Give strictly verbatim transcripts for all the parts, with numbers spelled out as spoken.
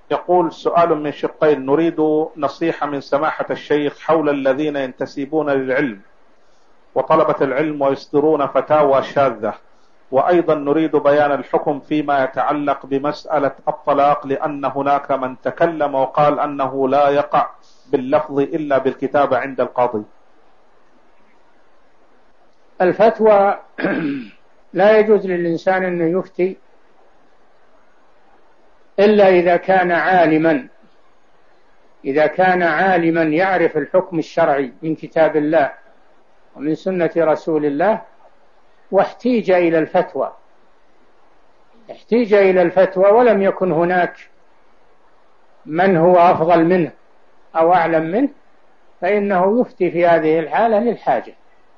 يقول سؤال من شقين، نريد نصيحة من سماحة الشيخ حول الذين ينتسبون للعلم وطلبة العلم ويصدرون فتاوى شاذة، وأيضا نريد بيان الحكم فيما يتعلق بمسألة الطلاق، لأن هناك من تكلم وقال أنه لا يقع باللفظ إلا بالكتابة عند القاضي. الفتوى لا يجوز للإنسان أنه يفتي إلا إذا كان عالما، إذا كان عالما يعرف الحكم الشرعي من كتاب الله ومن سنة رسول الله واحتيج إلى الفتوى، احتيج إلى الفتوى ولم يكن هناك من هو أفضل منه أو أعلم منه، فإنه يفتي في هذه الحالة للحاجة،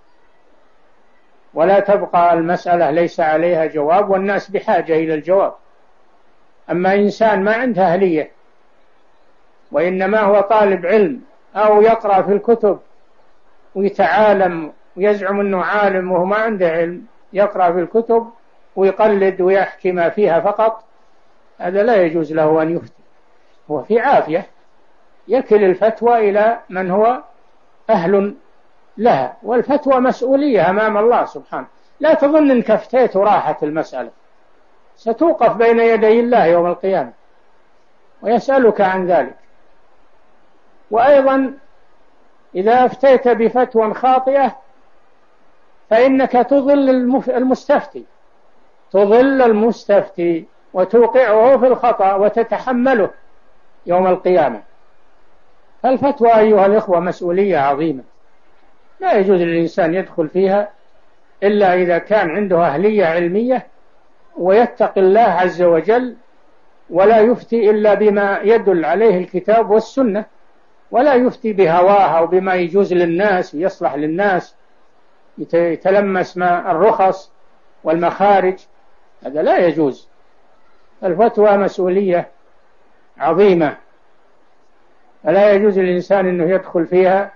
ولا تبقى المسألة ليس عليها جواب والناس بحاجة إلى الجواب. أما إنسان ما عنده أهلية وإنما هو طالب علم أو يقرأ في الكتب ويتعالم ويزعم أنه عالم وهو ما عنده علم، يقرأ في الكتب ويقلد ويحكي ما فيها فقط، هذا لا يجوز له أن يفتي. هو في عافية يكل الفتوى إلى من هو أهل لها، والفتوى مسؤولية أمام الله سبحانه. لا تظن أنك افتيت وراحت المسألة، ستوقف بين يدي الله يوم القيامة ويسألك عن ذلك. وأيضا إذا أفتيت بفتوى خاطئة فإنك تضل المستفتي، تضل المستفتي وتوقعه في الخطأ وتتحمله يوم القيامة. فالفتوى أيها الإخوة مسؤولية عظيمة، لا يجوز للإنسان يدخل فيها إلا إذا كان عنده أهلية علمية ويتقي الله عز وجل، ولا يفتي إلا بما يدل عليه الكتاب والسنة، ولا يفتي بهواه أو بما يجوز للناس يصلح للناس، يتلمس ما الرخص والمخارج، هذا لا يجوز. الفتوى مسؤولية عظيمة، فلا يجوز للإنسان أنه يدخل فيها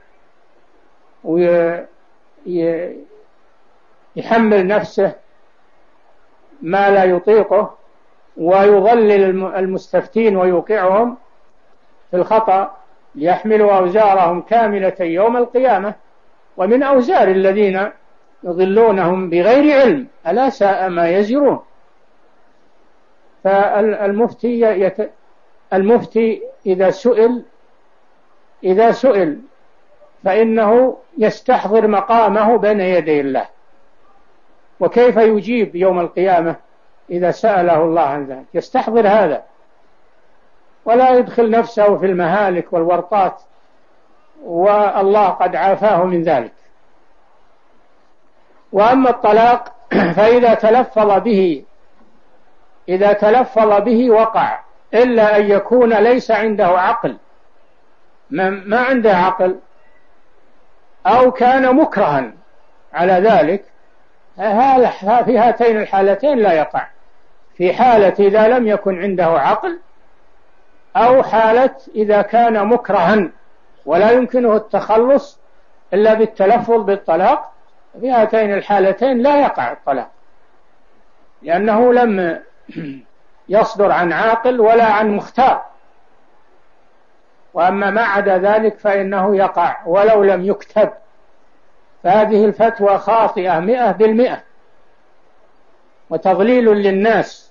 ويحمل نفسه ما لا يطيقه ويضلل المستفتين ويوقعهم في الخطأ، ليحملوا أوزارهم كاملة يوم القيامة ومن أوزار الذين يضلونهم بغير علم، ألا ساء ما يزرون. فالمفتي يت... المفتي إذا سئل إذا سئل فإنه يستحضر مقامه بين يدي الله، وكيف يجيب يوم القيامة إذا سأله الله عن ذلك، يستحضر هذا ولا يدخل نفسه في المهالك والورطات، والله قد عافاه من ذلك. وأما الطلاق فإذا تلفظ به إذا تلفظ به وقع، إلا أن يكون ليس عنده عقل، ما عنده عقل أو كان مكرها على ذلك، في هاتين الحالتين لا يقع، في حالة إذا لم يكن عنده عقل، أو حالة إذا كان مكرها ولا يمكنه التخلص إلا بالتلفظ بالطلاق، في هاتين الحالتين لا يقع الطلاق، لأنه لم يصدر عن عاقل ولا عن مختار. وأما ما عدا ذلك فإنه يقع ولو لم يكتب. فهذه الفتوى خاطئة مئة بالمئة وتضليل للناس.